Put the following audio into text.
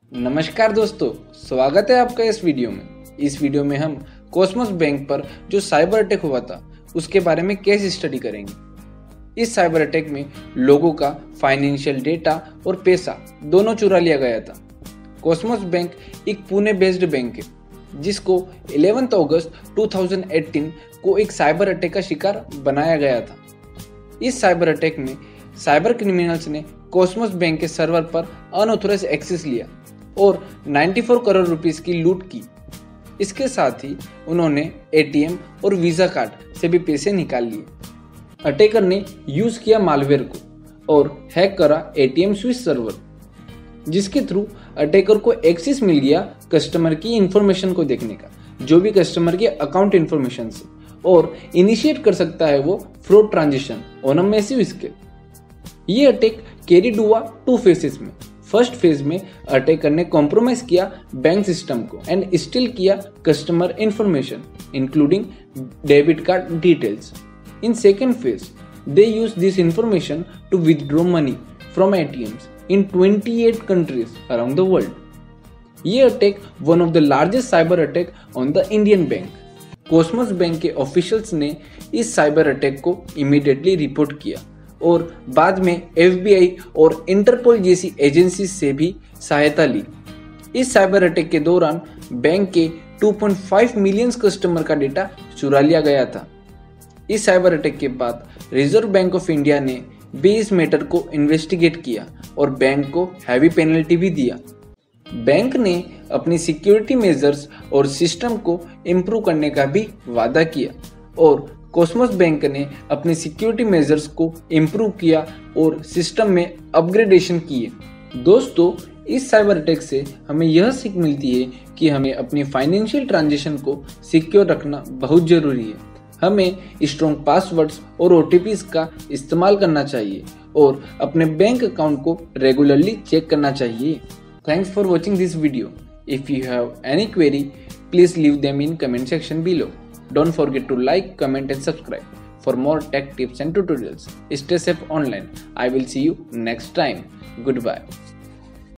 नमस्कार दोस्तों, स्वागत है आपका इस वीडियो में। इस वीडियो में हम कॉस्मोस बैंक पर जो साइबर अटैक हुआ था उसके बारे में केस स्टडी करेंगे। इस साइबर अटैक में लोगों का फाइनेंशियल डेटा और पैसा दोनों चुरा लिया गया था। कॉस्मोस बैंक एक पुणे बेस्ड बैंक है जिसको 11 अगस्त 2018 को एक साइबर अटैक का शिकार बनाया गया था। इस साइबर अटैक में साइबर क्रिमिनल्स ने कॉस्मोस बैंक के सर्वर पर अनऑथोराइज्ड एक्सेस लिया और 94 करोड़ रुपीस की लूट की। इसके साथ ही उन्होंने एटीएम और वीजा कार्ड से भी पैसे निकाल लिए। अटैकर ने यूज किया मालवेयर को और हैक करा एटीएम स्विच सर्वर, जिसके थ्रू अटैकर को एक्सेस मिल गया कस्टमर की इंफॉर्मेशन को देखने का, जो भी कस्टमर के अकाउंट इंफॉर्मेशन से, और इनिशिएट कर सकता है वो fraud transaction on a massive scale. ये अटैक कैरीड हुआ 2 फेजेस में। फर्स्ट फेज में अटैकर ने कॉम्प्रोमाइज किया बैंक सिस्टम को एंड स्टील किया customer information including debit card details. In second phase they used this information to withdraw money from ATMs in 28 countries around the world. ये attack one of the largest cyber attack on the Indian bank. Cosmos bank के officials ने इस cyber attack को immediately report किया और बाद में FBI और इंटरपोल जैसी एजेंसी से भी सहायता ली। इस साइबर अटैक के दौरान बैंक के 2.5 मिलियन कस्टमर का डेटा चुरा लिया गया था। इस साइबर अटैक के बाद रिजर्व बैंक ऑफ इंडिया ने भी इस मैटर को इन्वेस्टिगेट किया और बैंक को हैवी पेनल्टी भी दिया। बैंक ने अपनी सिक्योरिटी मेजर्स और सिस्टम को इम्प्रूव करने का भी वादा किया और कॉस्मोस बैंक ने अपने सिक्योरिटी मेजर्स को इम्प्रूव किया और सिस्टम में अपग्रेडेशन किए। दोस्तों, इस साइबर अटैक से हमें यह सीख मिलती है कि हमें अपनी फाइनेंशियल ट्रांजेक्शन को सिक्योर रखना बहुत जरूरी है। हमें स्ट्रॉन्ग पासवर्ड्स और OTPs का इस्तेमाल करना चाहिए और अपने बैंक अकाउंट को रेगुलरली चेक करना चाहिए। Thanks for watching this video. If you have any query, please leave them in comment section below. Don't forget to like, comment and subscribe for more tech tips and tutorials. Stay safe online. I will see you next time. Goodbye.